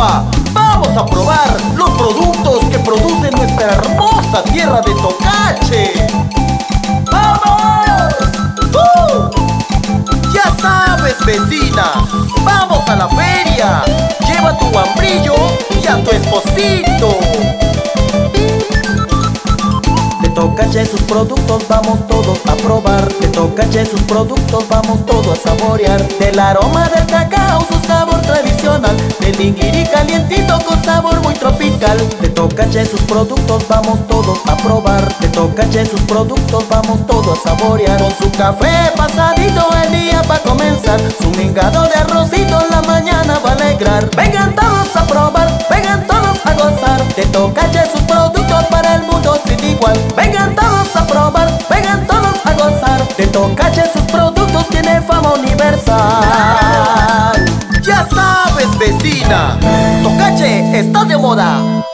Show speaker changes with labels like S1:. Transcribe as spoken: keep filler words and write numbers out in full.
S1: Arequipa. Vamos a probar los productos que produce nuestra hermosa tierra de Tocache. ¡Vamos! ¡Uh! Ya sabes, vecina, vamos a la feria. Lleva tu guambrillo y a tu esposito. De Tocache sus productos vamos todos a probar. De Tocache sus productos vamos todos a saborear. Del aroma del cacao su sabor tradicional, del inguiri calientito con sabor muy tropical. De Tocache sus productos vamos todos a probar. De Tocache sus productos vamos todos a saborear. Con su café pasadito el día va a comenzar. Su mingado de arrocito en la mañana va a alegrar. Vengan todos a probar, vengan todos a gozar. De Tocache sus productos para el mundo sin igual. Vengan todos a probar, vengan todos a gozar. De Tocache sus productos tiene fama universal. Ya sabes, vecina, Tocache está de moda.